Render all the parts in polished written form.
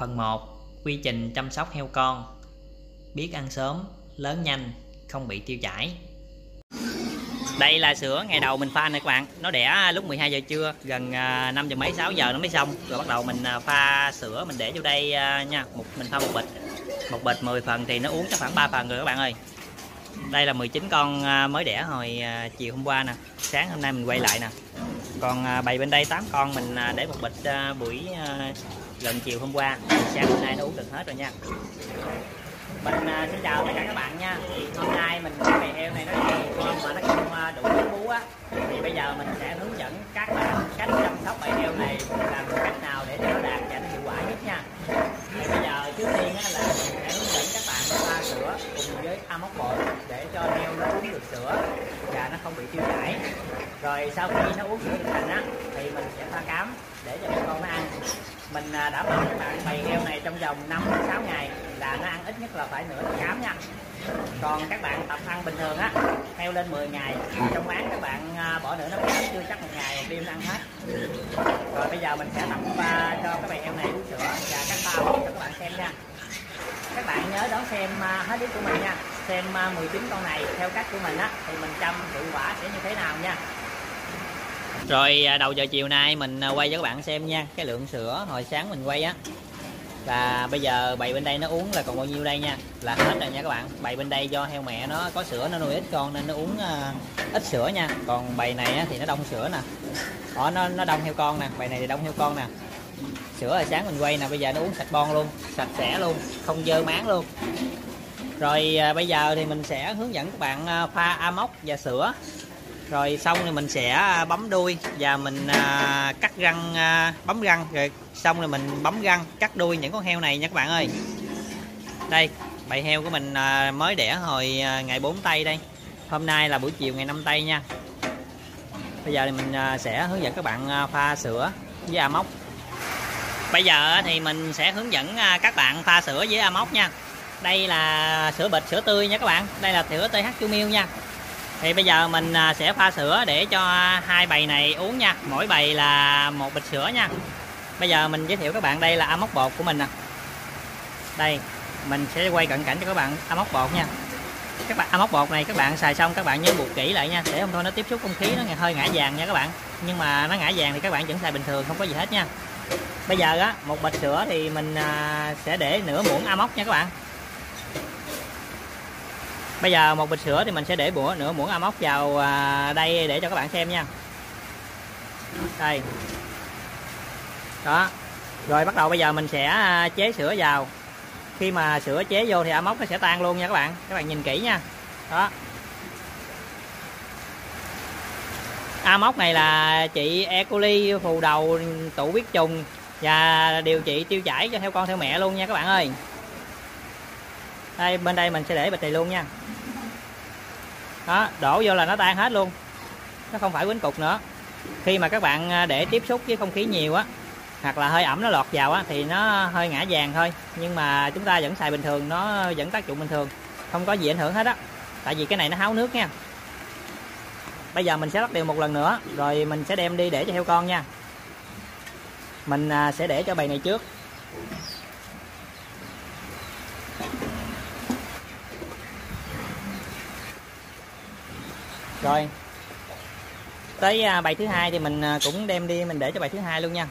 Phần 1. Quy trình chăm sóc heo con. Biết ăn sớm, lớn nhanh, không bị tiêu chảy. Đây là sữa ngày đầu mình pha nè các bạn. Nó đẻ lúc 12 giờ trưa, gần 5 giờ mấy 6 giờ nó mới xong. Rồi bắt đầu mình pha sữa mình để vô đây nha. Mình pha một bịch. Một bịch 10 phần thì nó uống chắc khoảng 3 phần rồi các bạn ơi. Đây là 19 con mới đẻ hồi chiều hôm qua nè. Sáng hôm nay mình quay lại nè. Còn bầy bên đây 8 con mình để một bịch buổi gần chiều hôm qua. Sáng hôm nay nó uống được hết rồi nha. Mình xin chào tất cả các bạn nha. Hôm nay mình cái bầy heo này nó nhiều con mà nó không đủ nước bú á, thì bây giờ mình sẽ hướng dẫn các bạn cách chăm sóc bầy heo này làm cách nào để cho nó đạt và nó hiệu quả nhất nha. Thì bây giờ trước tiên á, là mình sẽ hướng dẫn các bạn pha sữa cùng với amox bột để cho heo nó uống được sữa và nó không bị tiêu chảy. Rồi sau khi nó uống sữa được thành á, thì mình sẽ pha cám để cho con nó ăn. Mình đảm bảo các bạn bầy heo này trong vòng 5-6 ngày là nó ăn ít nhất là phải nửa cám nha. Còn các bạn tập ăn bình thường á, heo lên 10 ngày trong bán các bạn bỏ nửa nắp cám chưa chắc một ngày một đêm nó ăn hết. Rồi bây giờ mình sẽ tập cho các bầy heo này uống sữa và các pha bột cho các bạn xem nha. Các bạn nhớ đón xem hết clip của mình nha. Xem 19 con này theo cách của mình á thì mình chăm hiệu quả sẽ như thế nào nha. Rồi đầu giờ chiều nay mình quay cho các bạn xem nha. Cái lượng sữa hồi sáng mình quay á, là bây giờ bầy bên đây nó uống là còn bao nhiêu đây nha, là hết rồi nha các bạn. Bầy bên đây do heo mẹ nó có sữa, nó nuôi ít con nên nó uống ít sữa nha. Còn bầy này á, thì nó đông sữa nè. Nó đông heo con nè, bầy này thì đông heo con nè. Sữa hồi sáng mình quay nè, bây giờ nó uống sạch bon luôn, sạch sẽ luôn, không dơ máng luôn. Rồi bây giờ thì mình sẽ hướng dẫn các bạn pha amox và sữa. Rồi xong thì mình sẽ bấm đuôi và mình cắt răng, bấm răng. Rồi xong rồi mình bấm răng cắt đuôi những con heo này nha các bạn ơi. Đây, bầy heo của mình mới đẻ hồi ngày 4 tây đây. Hôm nay là buổi chiều ngày 5 tây nha. Bây giờ thì mình sẽ hướng dẫn các bạn pha sữa với amox. Bây giờ thì mình sẽ hướng dẫn các bạn pha sữa với amox nha. Đây là sữa bịch, sữa tươi nha các bạn. Đây là sữa TH Chu Miêu nha. Thì bây giờ mình sẽ pha sữa để cho hai bầy này uống nha. Mỗi bầy là một bịch sữa nha. Bây giờ mình giới thiệu các bạn, đây là amox bột của mình nè. Đây, mình sẽ quay cận cảnh cho các bạn amox bột nha. Các bạn amox bột này các bạn xài xong các bạn nhớ buộc kỹ lại nha, để không thôi nó tiếp xúc không khí nó hơi ngã vàng nha các bạn. Nhưng mà nó ngã vàng thì các bạn vẫn xài bình thường, không có gì hết nha. Bây giờ á, một bịch sữa thì mình sẽ để nửa muỗng amox nha các bạn. Bây giờ một bịch sữa thì mình sẽ để nửa muỗng amox vào đây để cho các bạn xem nha. Đây. Đó. Rồi bắt đầu bây giờ mình sẽ chế sữa vào. Khi mà sữa chế vô thì amox nó sẽ tan luôn nha các bạn. Các bạn nhìn kỹ nha. Đó. Amox này là trị E. coli, phù đầu, tụ huyết trùng và điều trị tiêu chảy cho heo con theo mẹ luôn nha các bạn ơi. Đây, bên đây mình sẽ để bịch này luôn nha. Đó, đổ vô là nó tan hết luôn. Nó không phải quýnh cục nữa. Khi mà các bạn để tiếp xúc với không khí nhiều á, hoặc là hơi ẩm nó lọt vào á, thì nó hơi ngã vàng thôi. Nhưng mà chúng ta vẫn xài bình thường, nó vẫn tác dụng bình thường, không có gì ảnh hưởng hết á. Tại vì cái này nó háo nước nha. Bây giờ mình sẽ lắc đều một lần nữa, rồi mình sẽ đem đi để cho heo con nha. Mình sẽ để cho bầy này trước. Rồi tới bầy thứ hai thì mình cũng đem đi mình để cho bầy thứ hai luôn nha.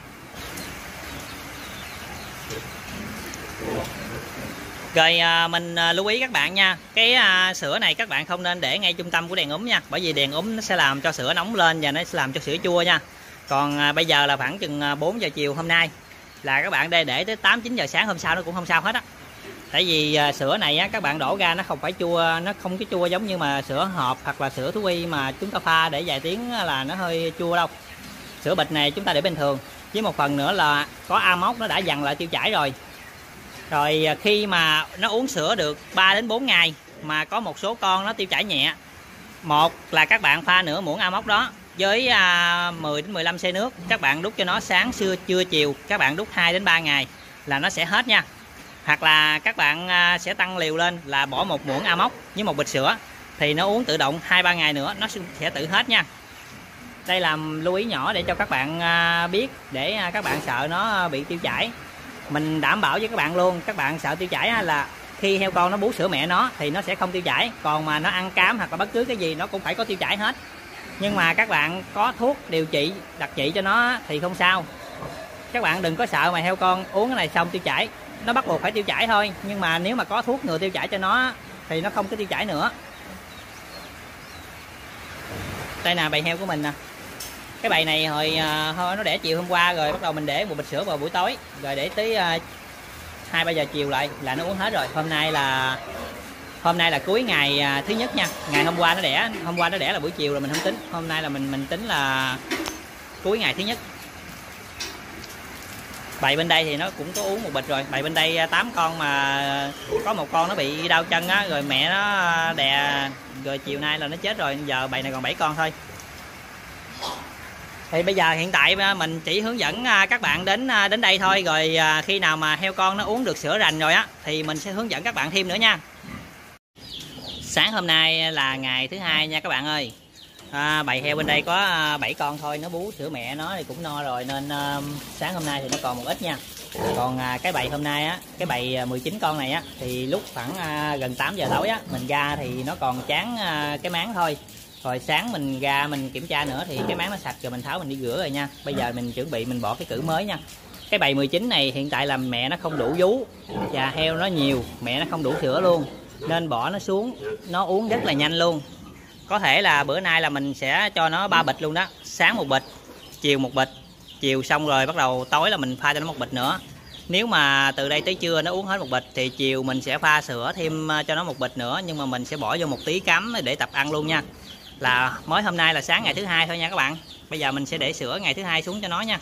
Rồi mình lưu ý các bạn nha, cái sữa này các bạn không nên để ngay trung tâm của đèn ốm nha, bởi vì đèn ốm nó sẽ làm cho sữa nóng lên và nó sẽ làm cho sữa chua nha. Còn bây giờ là khoảng chừng 4 giờ chiều hôm nay, là các bạn đây để tới 8-9 giờ sáng hôm sau nó cũng không sao hết á. Tại vì sữa này á, các bạn đổ ra nó không phải chua, nó không cái chua giống như mà sữa hộp hoặc là sữa thú y mà chúng ta pha để vài tiếng là nó hơi chua đâu. Sữa bịch này chúng ta để bình thường, với một phần nữa là có amox nó đã dằn lại tiêu chảy rồi. Rồi khi mà nó uống sữa được 3-4 ngày mà có một số con nó tiêu chảy nhẹ, một là các bạn pha nửa muỗng amox đó với 10-15 cc nước, các bạn đút cho nó sáng trưa chiều, các bạn đút 2-3 ngày là nó sẽ hết nha. Hoặc là các bạn sẽ tăng liều lên là bỏ một muỗng amox với một bịch sữa, thì nó uống tự động 2-3 ngày nữa nó sẽ tự hết nha. Đây là lưu ý nhỏ để cho các bạn biết, để các bạn sợ nó bị tiêu chảy. mình đảm bảo với các bạn luôn, các bạn sợ tiêu chảy là khi heo con nó bú sữa mẹ nó thì nó sẽ không tiêu chảy, còn mà nó ăn cám hoặc là bất cứ cái gì nó cũng phải có tiêu chảy hết. Nhưng mà các bạn có thuốc điều trị đặc trị cho nó thì không sao. Các bạn đừng có sợ mà heo con uống cái này xong tiêu chảy, nó bắt buộc phải tiêu chảy thôi, nhưng mà nếu mà có thuốc ngừa tiêu chảy cho nó thì nó không có tiêu chảy nữa. Đây nè, bầy heo của mình nè. Cái bầy này hồi nó đẻ chiều hôm qua, rồi bắt đầu mình để một bịch sữa vào buổi tối, rồi để tới 2-3 giờ chiều lại là nó uống hết rồi. Hôm nay là cuối ngày thứ nhất nha. Ngày hôm qua nó đẻ là buổi chiều rồi mình không tính. Hôm nay là mình tính là cuối ngày thứ nhất. Bầy bên đây thì nó cũng có uống một bịch rồi. Bầy bên đây 8 con mà có một con nó bị đau chân á, rồi mẹ nó đè, rồi chiều nay là nó chết rồi. Giờ bầy này còn 7 con thôi. Thì bây giờ hiện tại mình chỉ hướng dẫn các bạn đến đây thôi, rồi khi nào mà heo con nó uống được sữa rành rồi á thì mình sẽ hướng dẫn các bạn thêm nữa nha. Sáng hôm nay là ngày thứ hai nha các bạn ơi. Bầy heo bên đây có 7 con thôi, nó bú sữa mẹ nó thì cũng no rồi, nên sáng hôm nay thì nó còn một ít nha. Còn cái bầy hôm nay á, cái bầy 19 con này á thì lúc khoảng gần 8 giờ tối á mình ra thì nó còn chán cái máng thôi. Rồi sáng mình ra mình kiểm tra nữa thì cái máng nó sạch rồi, mình tháo mình đi rửa rồi nha. Bây giờ mình chuẩn bị mình bỏ cái cử mới nha. Cái bầy 19 này hiện tại là mẹ nó không đủ vú và heo nó nhiều, mẹ nó không đủ sữa luôn, nên bỏ nó xuống, nó uống rất là nhanh luôn. Có thể là bữa nay là mình sẽ cho nó 3 bịch luôn đó. Sáng một bịch, chiều một bịch, chiều xong rồi bắt đầu tối là mình pha cho nó một bịch nữa. Nếu mà từ đây tới trưa nó uống hết một bịch thì chiều mình sẽ pha sữa thêm cho nó một bịch nữa, nhưng mà mình sẽ bỏ vô một tí cám để tập ăn luôn nha. Là mới hôm nay là sáng ngày thứ hai thôi nha các bạn. Bây giờ mình sẽ để sữa ngày thứ hai xuống cho nó nha.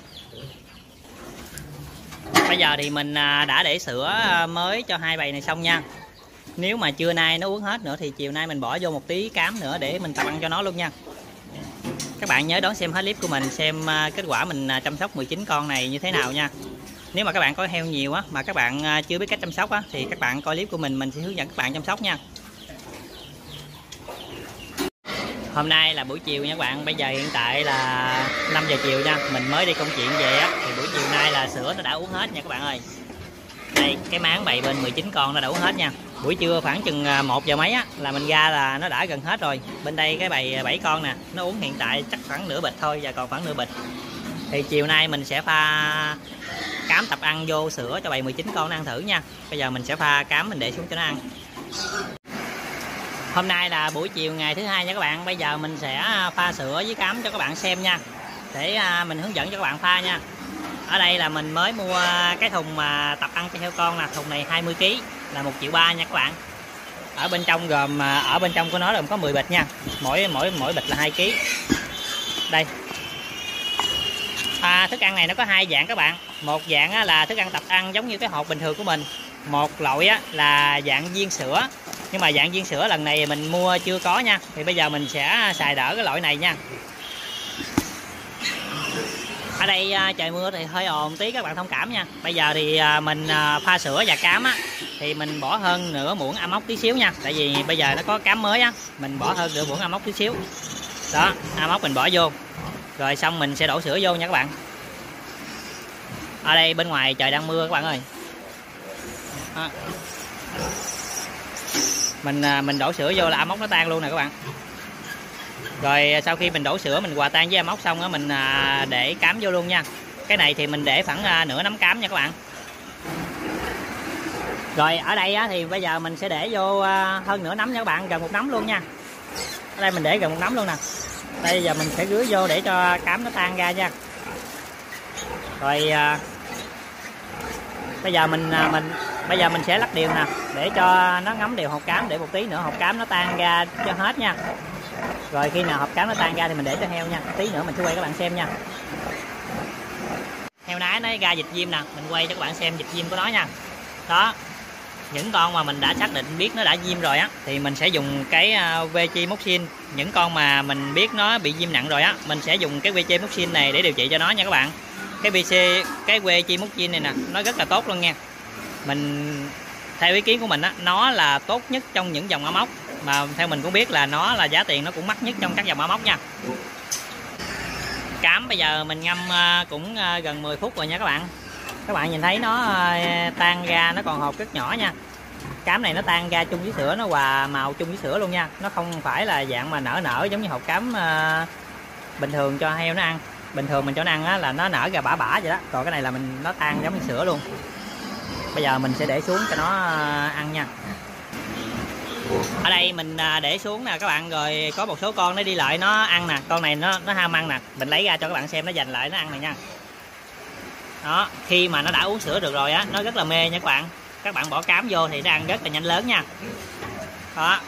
Bây giờ thì mình đã để sữa mới cho hai bầy này xong nha. Nếu mà trưa nay nó uống hết nữa thì chiều nay mình bỏ vô một tí cám nữa để mình tập ăn cho nó luôn nha. Các bạn nhớ đón xem hết clip của mình, xem kết quả mình chăm sóc 19 con này như thế nào nha. Nếu mà các bạn có heo nhiều á mà các bạn chưa biết cách chăm sóc á thì các bạn coi clip của mình sẽ hướng dẫn các bạn chăm sóc nha. Hôm nay là buổi chiều nha các bạn. Bây giờ hiện tại là 5 giờ chiều nha. Mình mới đi công chuyện về á, thì buổi chiều nay là sữa nó đã uống hết nha các bạn ơi. Đây, cái máng bầy bên 19 con nó đã uống hết nha. Buổi trưa khoảng chừng 1 giờ mấy á là mình ra là nó đã gần hết rồi. Bên đây cái bầy 7 con nè, nó uống hiện tại chắc khoảng nửa bịch thôi, và còn khoảng nửa bịch. Thì chiều nay mình sẽ pha cám tập ăn vô sữa cho bầy 19 con nó ăn thử nha. Bây giờ mình sẽ pha cám mình để xuống cho nó ăn. Hôm nay là buổi chiều ngày thứ hai nha các bạn. Bây giờ mình sẽ pha sữa với cám cho các bạn xem nha, để mình hướng dẫn cho các bạn pha nha. Ở đây là mình mới mua cái thùng mà tập ăn cho heo con nè. Thùng này 20 kg là 1,3 triệu nha các bạn. Ở bên trong gồm ở bên trong của nó gồm có 10 bịch nha. Mỗi bịch là 2 kg. Đây. Thức ăn này nó có hai dạng các bạn. Một dạng là thức ăn tập ăn giống như cái hộp bình thường của mình. Một loại là dạng viên sữa. Nhưng mà dạng viên sữa lần này mình mua chưa có nha. Thì bây giờ mình sẽ xài đỡ cái loại này nha. Ở đây trời mưa thì hơi ồn tí, các bạn thông cảm nha. Bây giờ thì mình pha sữa và cám á thì mình bỏ hơn nửa muỗng Amox tí xíu nha. Tại vì bây giờ nó có cám mới á, mình bỏ hơn nửa muỗng Amox tí xíu. Đó, Amox mình bỏ vô. Rồi xong mình sẽ đổ sữa vô nha các bạn. Ở đây bên ngoài trời đang mưa các bạn ơi. Mình đổ sữa vô là Amox nó tan luôn nè các bạn. Rồi sau khi mình đổ sữa mình hòa tan với Amox xong á, mình để cám vô luôn nha. Cái này thì mình để khoảng nửa nắm cám nha các bạn. Rồi ở đây á, thì bây giờ mình sẽ để vô hơn nửa nắm nha các bạn, gần 1 nắm luôn nha. Ở đây mình để gần 1 nắm luôn nè. Đây giờ mình sẽ rưới vô để cho cám nó tan ra nha. Rồi bây giờ mình sẽ lắc đều nè, để cho nó ngấm đều hột cám, để một tí nữa hột cám nó tan ra cho hết nha. Rồi khi nào hộp cám nó tan ra thì mình để cho heo nha. Tí nữa mình sẽ quay các bạn xem nha. Heo nái nó ra dịch viêm nè, mình quay cho các bạn xem dịch viêm của nó nha. Đó, những con mà mình đã xác định biết nó đã viêm rồi á thì mình sẽ dùng cái Vegemoxin. Những con mà mình biết nó bị viêm nặng rồi á, mình sẽ dùng cái Vegemoxin này để điều trị cho nó nha các bạn. Cái Vegemoxin này nè, nó rất là tốt luôn nha. Theo ý kiến của mình á, nó là tốt nhất trong những dòng Amox, mà theo mình cũng biết là nó là giá tiền nó cũng mắc nhất trong các dòng Amox nha. Cám bây giờ mình ngâm cũng gần 10 phút rồi nha các bạn. Các bạn nhìn thấy nó tan ra, nó còn hột rất nhỏ nha. Cám này nó tan ra chung với sữa, nó hòa màu chung với sữa luôn nha. Nó không phải là dạng mà nở giống như hột cám bình thường cho heo nó ăn. Bình thường mình cho nó ăn á, là nó nở ra bã vậy đó. Còn cái này là nó tan giống như sữa luôn. Bây giờ mình sẽ để xuống cho nó ăn nha. Ở đây mình để xuống nè các bạn, rồi có một số con nó đi lại nó ăn nè. Con này nó ham ăn nè, mình lấy ra cho các bạn xem, nó giành lại nó ăn này nha. Đó, khi mà nó đã uống sữa được rồi á, nó rất là mê nha các bạn. Các bạn bỏ cám vô thì nó ăn rất là nhanh lớn nha. Đó.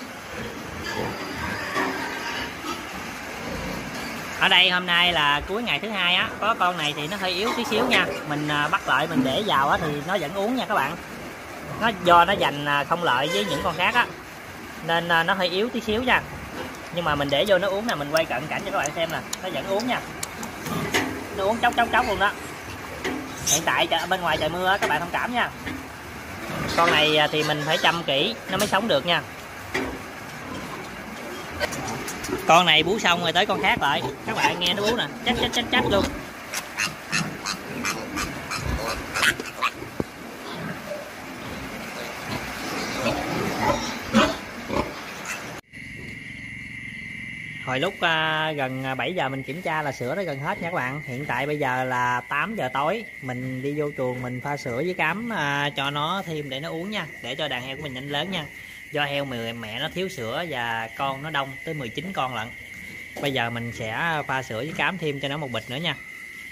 Ở đây hôm nay là cuối ngày thứ hai á, có con này thì nó hơi yếu tí xíu nha. Mình bắt lại mình để vào á thì nó vẫn uống nha các bạn. Nó do nó giành không lợi với những con khác á, nên nó hơi yếu tí xíu nha. Nhưng mà mình để vô nó uống nè, mình quay cận cảnh cho các bạn xem nè, nó vẫn uống nha. Nó uống chốc luôn đó. Hiện tại bên ngoài trời mưa các bạn thông cảm nha. Con này thì mình phải chăm kỹ nó mới sống được nha. Con này bú xong rồi tới con khác lại, các bạn nghe nó bú nè, chắc luôn. Hồi lúc gần 7 giờ mình kiểm tra là sữa nó gần hết nha các bạn. Hiện tại bây giờ là 8 giờ tối. Mình đi vô chuồng mình pha sữa với cám cho nó thêm để nó uống nha. Để cho đàn heo của mình nhanh lớn nha. Do heo mẹ nó thiếu sữa và con nó đông tới 19 con lận. Bây giờ mình sẽ pha sữa với cám thêm cho nó một bịch nữa nha.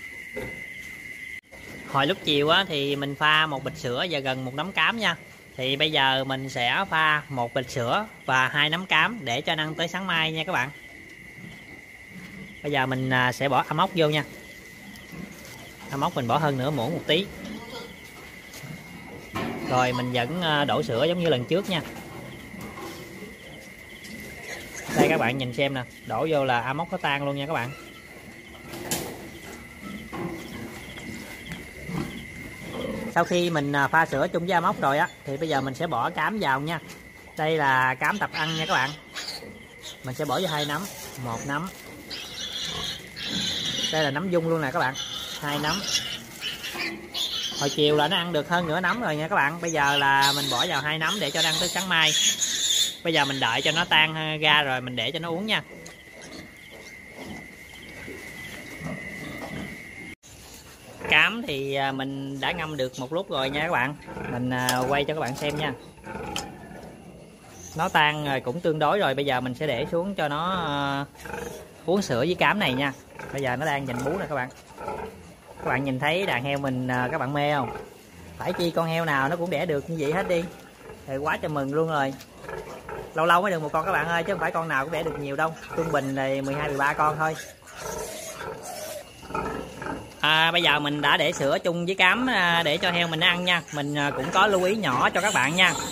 Hồi lúc chiều á, thì mình pha một bịch sữa và gần một nắm cám nha. Thì bây giờ mình sẽ pha một bịch sữa và 2 nắm cám để cho nó ăn tới sáng mai nha các bạn. Bây giờ mình sẽ bỏ ấm ốc vô nha. Ấm ốc mình bỏ hơn nửa muỗng một tí. Rồi mình vẫn đổ sữa giống như lần trước nha. Đây các bạn nhìn xem nè, đổ vô là ấm ốc nó tan luôn nha các bạn. Sau khi mình pha sữa chung với ấm ốc rồi á, thì bây giờ mình sẽ bỏ cám vào nha. Đây là cám tập ăn nha các bạn. Mình sẽ bỏ vô 2 nắm, 1 nắm. Đây là nắm dung luôn nè các bạn, 2 nắm. Hồi chiều là nó ăn được hơn nửa nắm rồi nha các bạn. Bây giờ là mình bỏ vào 2 nắm để cho nó ăn tới sáng mai. Bây giờ mình đợi cho nó tan ra rồi mình để cho nó uống nha. Cám thì mình đã ngâm được một lúc rồi nha các bạn. Mình quay cho các bạn xem nha. Nó tan rồi cũng tương đối rồi. Bây giờ mình sẽ để xuống cho nó uống sữa với cám này nha. Bây giờ nó đang giành bú nè các bạn. Các bạn nhìn thấy đàn heo mình các bạn mê không? Phải chi con heo nào nó cũng đẻ được như vậy hết đi thì quá trời mừng luôn rồi. Lâu lâu mới được một con các bạn ơi, chứ không phải con nào cũng đẻ được nhiều đâu. Trung bình là 12-13 con thôi. Bây giờ mình đã để sữa chung với cám để cho heo mình ăn nha. Mình cũng có lưu ý nhỏ cho các bạn nha.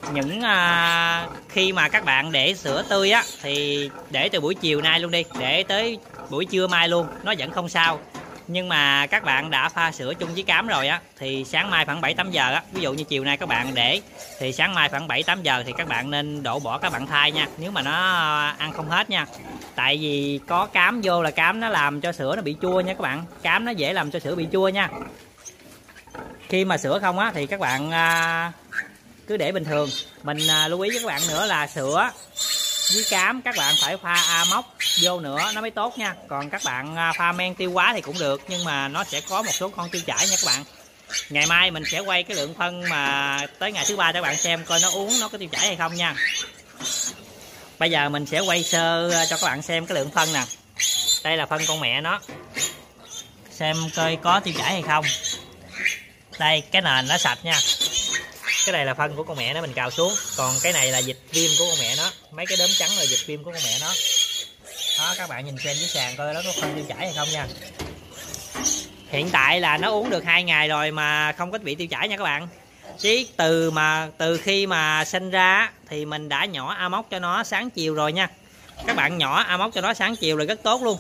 Khi mà các bạn để sữa tươi á thì để từ buổi chiều nay luôn đi, để tới buổi trưa mai luôn nó vẫn không sao. Nhưng mà các bạn đã pha sữa chung với cám rồi á thì sáng mai khoảng 7-8 giờ á, ví dụ như chiều nay các bạn để thì sáng mai khoảng 7-8 giờ thì các bạn nên đổ bỏ các bạn thay nha, nếu mà nó ăn không hết nha. Tại vì có cám vô là cám nó làm cho sữa nó bị chua nha các bạn. Cám nó dễ làm cho sữa bị chua nha. Khi mà sữa không á thì các bạn cứ để bình thường. Mình lưu ý với các bạn nữa là sữa với cám các bạn phải pha Amox vô nữa nó mới tốt nha. Còn các bạn pha men tiêu hóa thì cũng được, nhưng mà nó sẽ có một số con tiêu chảy nha các bạn. Ngày mai mình sẽ quay cái lượng phân mà tới ngày thứ 3 cho các bạn xem coi nó uống nó có tiêu chảy hay không nha. Bây giờ mình sẽ quay sơ cho các bạn xem cái lượng phân nè. Đây là phân con mẹ nó, xem coi có tiêu chảy hay không. Đây cái nền nó sạch nha. Cái này là phân của con mẹ nó mình cào xuống. Còn cái này là dịch viêm của con mẹ nó. Mấy cái đốm trắng là dịch viêm của con mẹ nó. Đó, các bạn nhìn xem dưới sàn coi nó có phân tiêu chảy hay không nha. Hiện tại là nó uống được 2 ngày rồi mà không có bị tiêu chảy nha các bạn. Chứ từ khi mà sinh ra thì mình đã nhỏ Amox cho nó sáng chiều rồi nha. Các bạn nhỏ Amox cho nó sáng chiều là rất tốt luôn.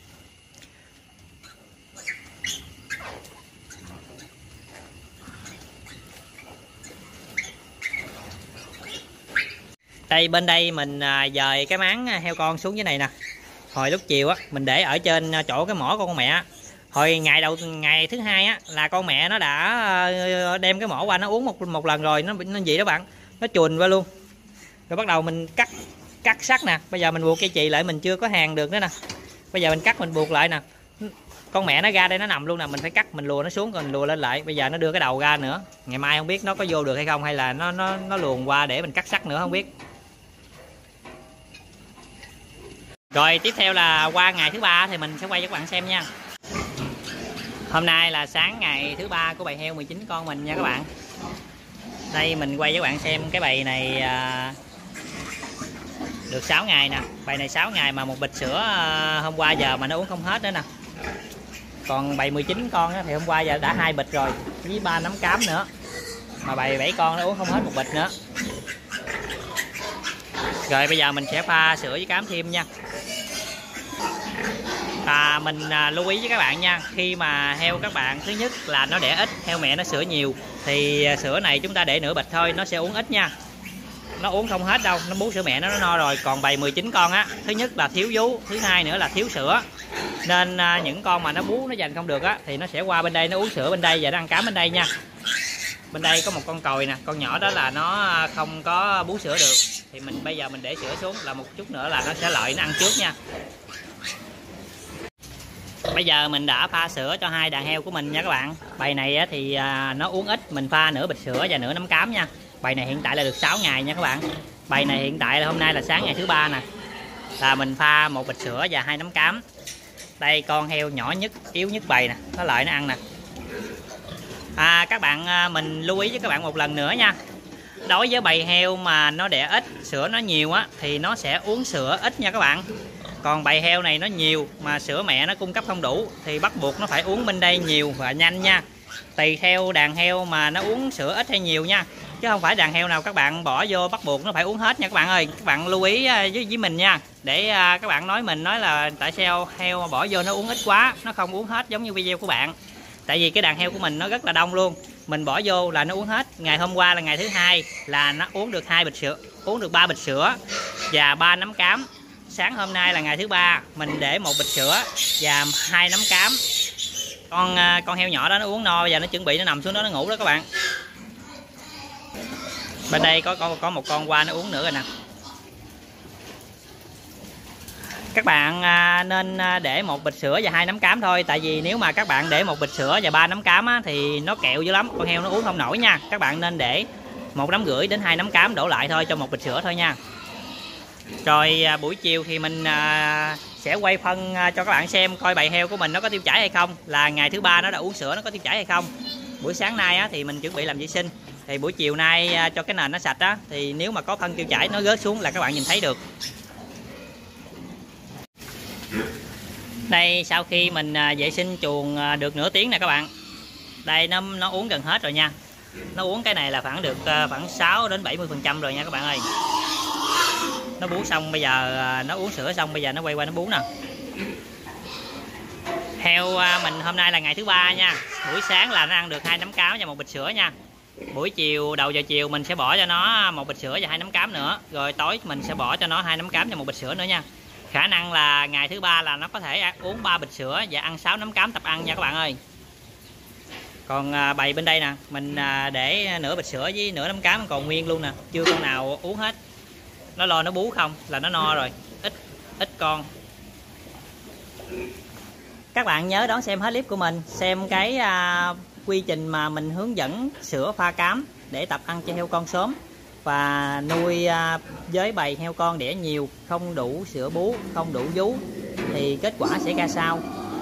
Đây bên đây mình dời cái máng heo con xuống dưới này nè. Hồi lúc chiều á mình để ở trên chỗ cái mỏ con mẹ. Hồi ngày thứ hai á là con mẹ nó đã đem cái mỏ qua nó uống một lần rồi, nó gì đó bạn, nó chùn qua luôn. Rồi bắt đầu mình cắt sắt nè, bây giờ mình buộc cây chì lại, mình chưa có hàng được nữa nè. Bây giờ mình cắt mình buộc lại nè. Con mẹ nó ra đây nó nằm luôn nè, mình phải cắt, mình lùa nó xuống rồi mình lùa lên lại. Bây giờ nó đưa cái đầu ra nữa. Ngày mai không biết nó có vô được hay không, hay là nó luồn qua để mình cắt sắt nữa không biết. Rồi tiếp theo là qua ngày thứ ba thì mình sẽ quay cho các bạn xem nha. Hôm nay là sáng ngày thứ ba của bầy heo 19 con mình nha các bạn. Đây mình quay cho các bạn xem cái bầy này được 6 ngày nè. Bầy này 6 ngày mà một bịch sữa hôm qua giờ mà nó uống không hết nữa nè. Còn bầy 19 con thì hôm qua giờ đã 2 bịch rồi, với 3 nắm cám nữa. Mà bầy 7 con nó uống không hết một bịch nữa. Rồi bây giờ mình sẽ pha sữa với cám thêm nha. Mình lưu ý với các bạn nha, khi mà heo các bạn thứ nhất là nó đẻ ít, heo mẹ nó sữa nhiều thì sữa này chúng ta để nửa bịch thôi, nó sẽ uống ít nha. Nó uống không hết đâu, nó bú sữa mẹ nó no rồi. Còn bầy 19 con á, thứ nhất là thiếu vú, thứ hai nữa là thiếu sữa. Nên những con mà nó bú nó dành không được á thì nó sẽ qua bên đây nó uống sữa bên đây và nó ăn cám bên đây nha. Bên đây có một con còi nè, con nhỏ đó là nó không có bú sữa được, thì bây giờ mình để sữa xuống là một chút nữa là nó sẽ lợi nó ăn trước nha. Bây giờ mình đã pha sữa cho 2 đàn heo của mình nha các bạn. Bầy này thì nó uống ít, mình pha nửa bịch sữa và nửa nắm cám nha. Bầy này hiện tại là được 6 ngày nha các bạn. Bầy này hiện tại là hôm nay là sáng ngày thứ ba nè, là mình pha 1 bịch sữa và 2 nắm cám. Đây con heo nhỏ nhất, yếu nhất bầy nè, nó lợi nó ăn nè. Các bạn, mình lưu ý với các bạn một lần nữa nha. Đối với bầy heo mà nó đẻ ít, sữa nó nhiều á thì nó sẽ uống sữa ít nha các bạn. Còn bầy heo này nó nhiều mà sữa mẹ nó cung cấp không đủ thì bắt buộc nó phải uống bên đây nhiều và nhanh nha. Tùy theo đàn heo mà nó uống sữa ít hay nhiều nha, chứ không phải đàn heo nào các bạn bỏ vô bắt buộc nó phải uống hết nha các bạn ơi. Các bạn lưu ý với mình nha, để các bạn nói là tại sao heo mà bỏ vô nó uống ít quá, nó không uống hết giống như video của bạn. Tại vì cái đàn heo của mình nó rất là đông luôn, mình bỏ vô là nó uống hết. Ngày hôm qua là ngày thứ hai là nó uống được 2 bịch sữa, uống được 3 bịch sữa và 3 nắm cám. Sáng hôm nay là ngày thứ ba, mình để 1 bịch sữa và 2 nắm cám. Con heo nhỏ đó nó uống no và nó chuẩn bị nó nằm xuống đó nó ngủ đó các bạn. Bên đây có một con qua nó uống nữa rồi nè. Các bạn nên để 1 bịch sữa và 2 nắm cám thôi. Tại vì nếu mà các bạn để 1 bịch sữa và 3 nắm cám á, thì nó kẹo dữ lắm, con heo nó uống không nổi nha. Các bạn nên để 1,5 nắm đến 2 nắm cám đổ lại thôi cho 1 bịch sữa thôi nha. Rồi buổi chiều thì mình sẽ quay phân cho các bạn xem coi bầy heo của mình nó có tiêu chảy hay không, là ngày thứ ba nó đã uống sữa nó có tiêu chảy hay không. Buổi sáng nay á, thì mình chuẩn bị làm vệ sinh, thì buổi chiều nay cho cái nền nó sạch á, thì nếu mà có phân tiêu chảy nó rớt xuống là các bạn nhìn thấy được. Đây sau khi mình vệ sinh chuồng được nửa tiếng nè các bạn. Đây nó uống gần hết rồi nha. Nó uống cái này là được khoảng 6 đến 70% rồi nha các bạn ơi. Nó bú xong bây giờ nó uống sữa xong bây giờ nó quay qua nó bú nè. Heo mình hôm nay là ngày thứ ba nha. Buổi sáng là nó ăn được 2 nắm cám và 1 bịch sữa nha. Buổi chiều đầu giờ chiều mình sẽ bỏ cho nó 1 bịch sữa và 2 nắm cám nữa. Rồi tối mình sẽ bỏ cho nó 2 nắm cám và 1 bịch sữa nữa nha. Khả năng là ngày thứ ba là nó có thể uống 3 bịch sữa và ăn 6 nắm cám tập ăn nha các bạn ơi. Còn bầy bên đây nè, mình để nửa bịch sữa với nửa nắm cám còn nguyên luôn nè, chưa con nào uống hết. Nó lo nó bú không là nó no rồi, ít con. Các bạn nhớ đón xem hết clip của mình, xem cái quy trình mà mình hướng dẫn sữa pha cám để tập ăn cho heo con sớm và nuôi với bầy heo con đẻ nhiều, không đủ sữa bú, không đủ vú thì kết quả sẽ ra sao.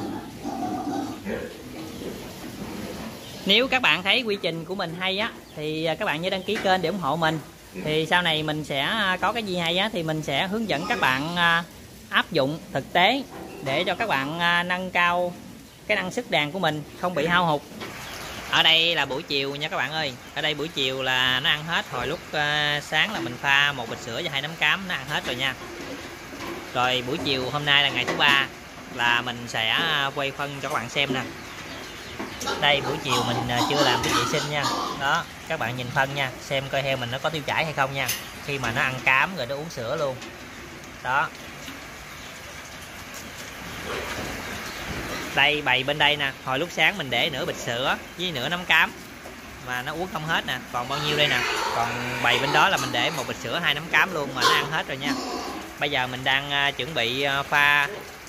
Nếu các bạn thấy quy trình của mình hay á thì các bạn nhớ đăng ký kênh để ủng hộ mình. Thì sau này mình sẽ có cái gì hay á thì mình sẽ hướng dẫn các bạn áp dụng thực tế để cho các bạn nâng cao cái năng suất đàn của mình không bị hao hụt. Ở đây là buổi chiều nha các bạn ơi. Ở đây buổi chiều là nó ăn hết. Hồi lúc sáng là mình pha 1 bịch sữa và 2 nắm cám, nó ăn hết rồi nha. Rồi buổi chiều hôm nay là ngày thứ ba là mình sẽ quay phân cho các bạn xem nè. Đây buổi chiều mình chưa làm cái vệ sinh nha. Đó, các bạn nhìn phân nha, xem coi heo mình nó có tiêu chảy hay không nha. Khi mà nó ăn cám rồi nó uống sữa luôn. Đó. Đây bày bên đây nè, hồi lúc sáng mình để nửa bịch sữa với nửa nắm cám mà nó uống không hết nè, còn bao nhiêu đây nè. Còn bày bên đó là mình để một bịch sữa 2 nắm cám luôn mà nó ăn hết rồi nha. Bây giờ mình đang chuẩn bị pha.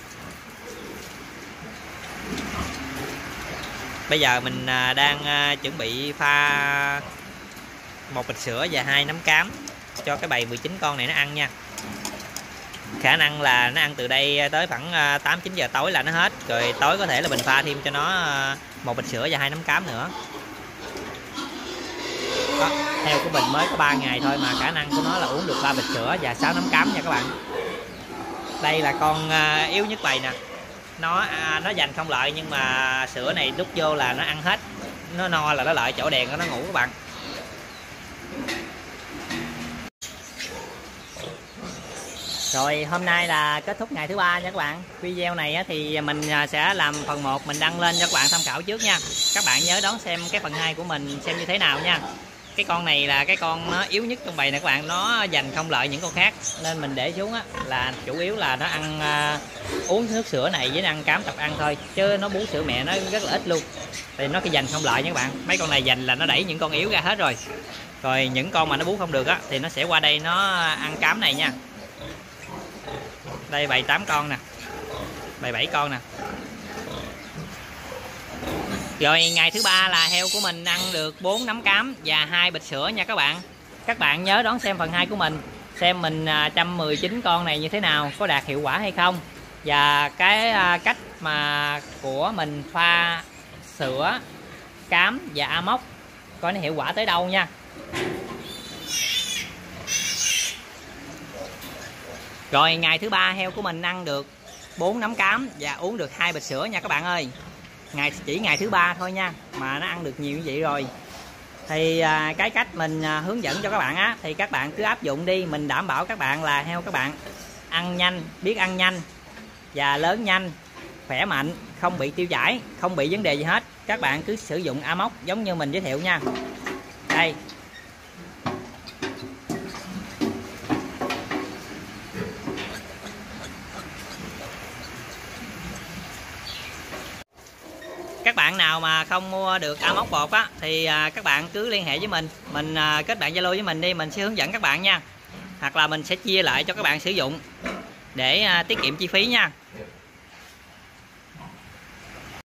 Bây giờ mình đang chuẩn bị pha một bịch sữa và 2 nắm cám cho cái bầy 19 con này nó ăn nha. Khả năng là nó ăn từ đây tới khoảng 8-9 giờ tối là nó hết. Rồi tối có thể là mình pha thêm cho nó một bịch sữa và 2 nắm cám nữa. Đó, heo của mình mới có 3 ngày thôi mà khả năng của nó là uống được 3 bịch sữa và 6 nắm cám nha các bạn. Đây là con yếu nhất bầy nè. Nó dành không lợi nhưng mà sữa này đút vô là nó ăn hết. Nó no là nó lợi chỗ đèn nó ngủ các bạn. Rồi hôm nay là kết thúc ngày thứ 3 nha các bạn. Video này thì mình sẽ làm phần 1 mình đăng lên cho các bạn tham khảo trước nha. Các bạn nhớ đón xem cái phần 2 của mình xem như thế nào nha. Cái con này là cái con nó yếu nhất trong bầy này các bạn, nó dành không lợi những con khác nên mình để xuống là chủ yếu là nó ăn uống nước sữa này với ăn cám tập ăn thôi, chứ nó bú sữa mẹ nó rất là ít luôn. Thì nó cái dành không lợi nha các bạn. Mấy con này dành là nó đẩy những con yếu ra hết rồi. Rồi những con mà nó bú không được thì nó sẽ qua đây nó ăn cám này nha. Đây bầy 8 con nè, bầy 7 con nè. Rồi ngày thứ 3 là heo của mình ăn được 4 nắm cám và 2 bịch sữa nha các bạn. Các bạn nhớ đón xem phần 2 của mình, xem mình chăm 19 con này như thế nào, có đạt hiệu quả hay không. Và cái cách mà của mình pha sữa, cám và amox coi nó hiệu quả tới đâu nha. Rồi ngày thứ 3 heo của mình ăn được 4 nắm cám và uống được 2 bịch sữa nha các bạn ơi. Chỉ ngày thứ 3 thôi nha mà nó ăn được nhiều như vậy rồi. Thì cái cách mình hướng dẫn cho các bạn thì các bạn cứ áp dụng đi. Mình đảm bảo các bạn là heo các bạn ăn nhanh, biết ăn nhanh và lớn nhanh, khỏe mạnh, không bị tiêu chảy, không bị vấn đề gì hết. Các bạn cứ sử dụng amox giống như mình giới thiệu nha. Đây. Các bạn nào mà không mua được amox bột thì các bạn cứ liên hệ với mình kết bạn Zalo với mình đi, mình sẽ hướng dẫn các bạn nha. Hoặc là mình sẽ chia lại cho các bạn sử dụng để tiết kiệm chi phí nha.